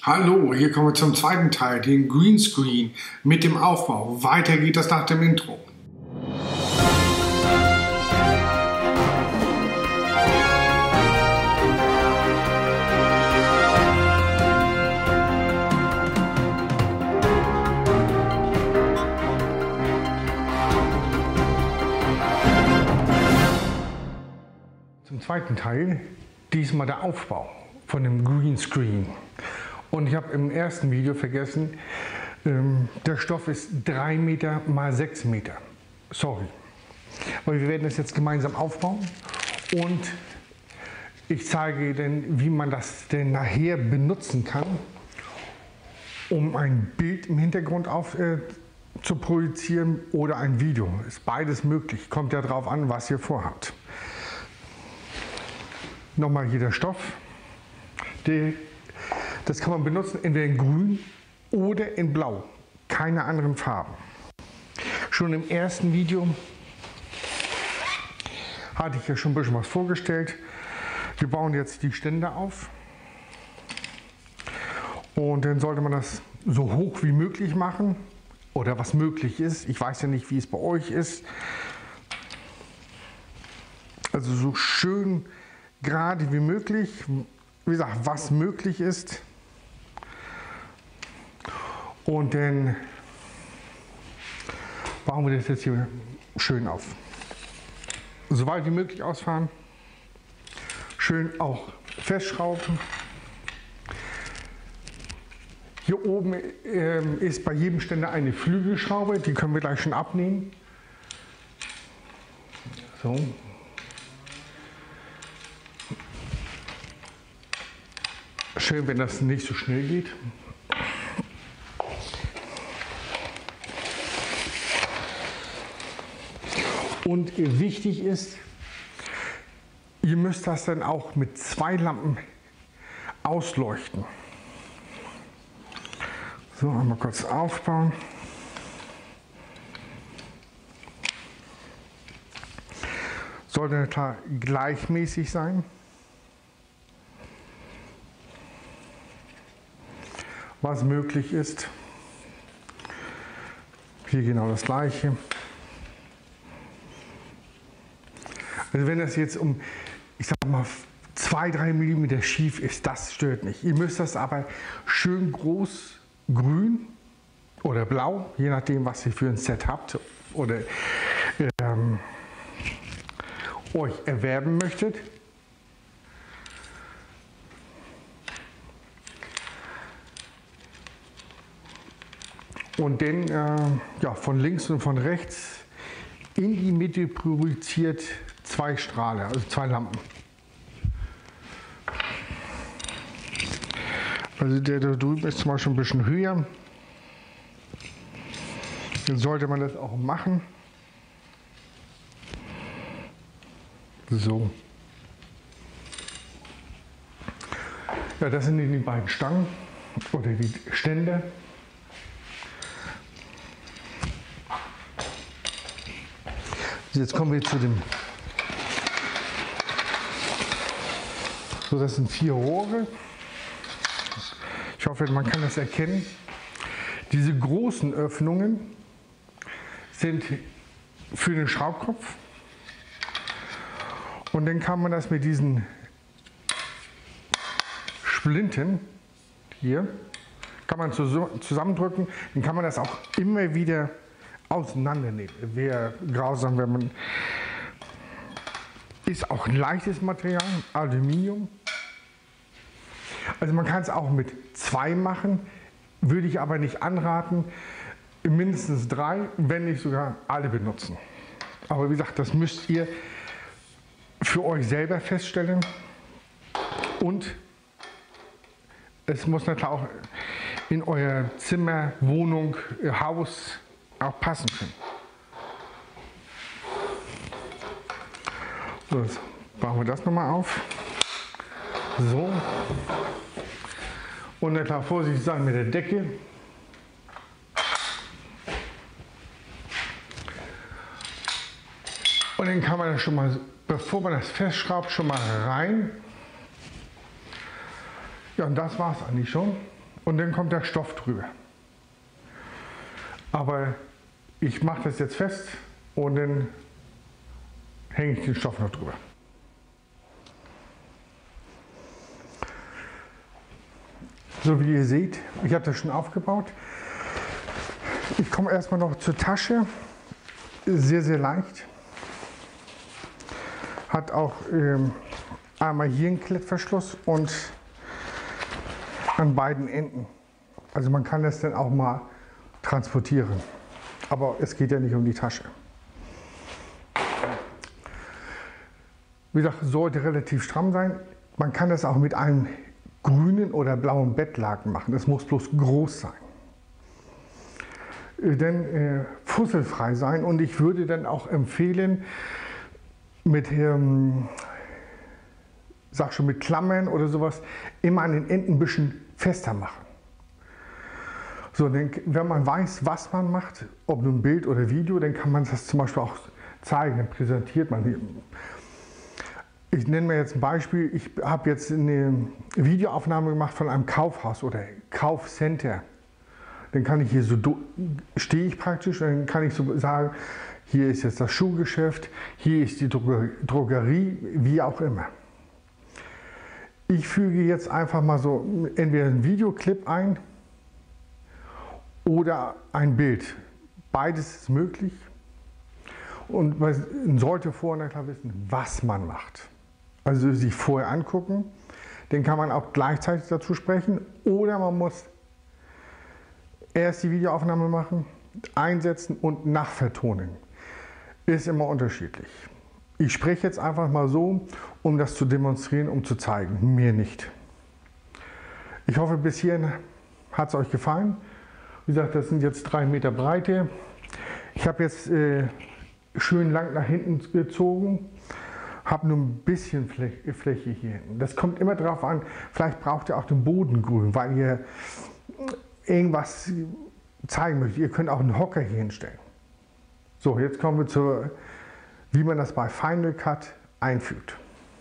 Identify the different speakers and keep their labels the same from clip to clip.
Speaker 1: Hallo, hier kommen wir zum zweiten Teil, den Greenscreen mit dem Aufbau. Weiter geht das nach dem Intro. Zum zweiten Teil, diesmal der Aufbau von dem Greenscreen. Und ich habe im ersten Video vergessen, der Stoff ist 3 Meter mal 6 Meter. Sorry. Aber wir werden das jetzt gemeinsam aufbauen und ich zeige dann, wie man das denn nachher benutzen kann, um ein Bild im Hintergrund zu projizieren oder ein Video. Ist beides möglich. Kommt ja drauf an, was ihr vorhabt. Nochmal hier der Stoff. Das kann man benutzen entweder in grün oder in blau. Keine anderen Farben. Schon im ersten Video hatte ich ja schon ein bisschen was vorgestellt. Wir bauen jetzt die Ständer auf. Und dann sollte man das so hoch wie möglich machen. Oder was möglich ist. Ich weiß ja nicht, wie es bei euch ist. Also so schön gerade wie möglich. Wie gesagt, was möglich ist. Und dann bauen wir das jetzt hier schön auf. So weit wie möglich ausfahren. Schön auch festschrauben. Hier oben ist bei jedem Ständer eine Flügelschraube. Die können wir gleich schon abnehmen. So. Schön, wenn das nicht so schnell geht. Und wichtig ist, ihr müsst das dann auch mit 2 Lampen ausleuchten. So, einmal kurz aufbauen. Sollte klar gleichmäßig sein. Was möglich ist. Hier genau das Gleiche. Also wenn das jetzt um, ich sag mal, 2-3 mm schief ist, das stört nicht. Ihr müsst das aber schön groß grün oder blau, je nachdem, was ihr für ein Set habt oder euch erwerben möchtet. Und dann ja, von links und von rechts in die Mitte projiziert 2 Strahle, also 2 Lampen. Also der da drüben ist zum Beispiel ein bisschen höher. Dann sollte man das auch machen. So. Ja, das sind die beiden Stangen oder die Ständer. Jetzt kommen wir zu dem. So, das sind 4 Rohre. Ich hoffe, man kann das erkennen. Diese großen Öffnungen sind für den Schraubkopf. Und dann kann man das mit diesen Splinten hier, kann man zusammendrücken. Dann kann man das auch immer wieder auseinandernehmen. Wäre grausam, wenn man. Ist auch ein leichtes Material, Aluminium. Also man kann es auch mit 2 machen, würde ich aber nicht anraten. Mindestens 3, wenn nicht sogar alle benutzen. Aber wie gesagt, das müsst ihr für euch selber feststellen. Und es muss natürlich auch in euer Zimmer, Wohnung, Haus auch passen können. So, jetzt bauen wir das nochmal auf. So. Und na klar, vorsichtig sein mit der Decke. Und dann kann man das schon mal, bevor man das festschraubt, schon mal rein. Ja, und das war es eigentlich schon. und dann kommt der Stoff drüber. Aber ich mache das jetzt fest und dann hänge ich den Stoff noch drüber. So wie ihr seht, ich habe das schon aufgebaut. Ich komme erstmal noch zur Tasche. Sehr, sehr leicht. Hat auch einmal hier einen Klettverschluss und an beiden Enden. Also man kann das dann auch mal transportieren. Aber es geht ja nicht um die Tasche. Wie gesagt, sollte relativ stramm sein. Man kann das auch mit einem grünen oder blauen Bettlaken machen. Das muss bloß groß sein. Dann fusselfrei sein, und ich würde dann auch empfehlen, mit mit Klammern oder sowas immer an den Enden ein bisschen fester machen. So, dann, wenn man weiß, was man macht, ob nun Bild oder Video, dann kann man das zum Beispiel auch zeigen, dann präsentiert man. Ich nenne mir jetzt ein Beispiel. Ich habe jetzt eine Videoaufnahme gemacht von einem Kaufhaus oder Kaufcenter. Dann kann ich hier so, stehe ich praktisch, dann kann ich so sagen, hier ist jetzt das Schuhgeschäft, hier ist die Drogerie, wie auch immer. Ich füge jetzt einfach mal so entweder einen Videoclip ein oder ein Bild. Beides ist möglich, und man sollte vorher klar wissen, was man macht. Also sich vorher angucken, dann kann man auch gleichzeitig dazu sprechen, oder man muss erst die Videoaufnahme machen, einsetzen und nachvertonen. Ist immer unterschiedlich. Ich spreche jetzt einfach mal so, um das zu demonstrieren, um zu zeigen, mehr nicht. Ich hoffe, bis hierhin hat es euch gefallen. Wie gesagt, das sind jetzt 3 Meter Breite. Ich habe jetzt schön lang nach hinten gezogen, habe nur ein bisschen Fläche hier hinten. Das kommt immer darauf an, vielleicht braucht ihr auch den Boden grün, weil ihr irgendwas zeigen möchtet. Ihr könnt auch einen Hocker hier hinstellen. So, jetzt kommen wir zu, wie man das bei Final Cut einfügt.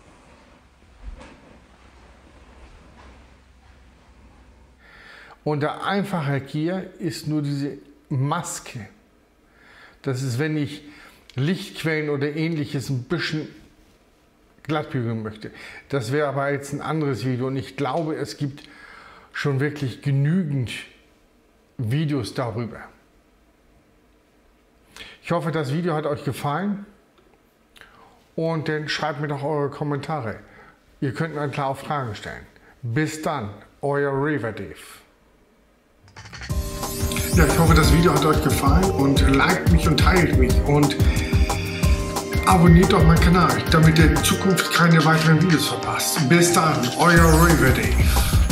Speaker 1: Und der einfache hier ist nur diese Maske. Das ist, wenn ich Lichtquellen oder ähnliches ein bisschen glattbügeln möchte. Das wäre aber jetzt ein anderes Video, und ich glaube, es gibt schon wirklich genügend Videos darüber. Ich hoffe, das Video hat euch gefallen, und dann schreibt mir doch eure Kommentare. Ihr könnt mir klar auch Fragen stellen. Bis dann, euer Reverdive. Ja, ich hoffe, das Video hat euch gefallen, und liked mich und teilt mich und abonniert doch meinen Kanal, damit ihr in Zukunft keine weiteren Videos verpasst. Bis dann, euer Reverdive.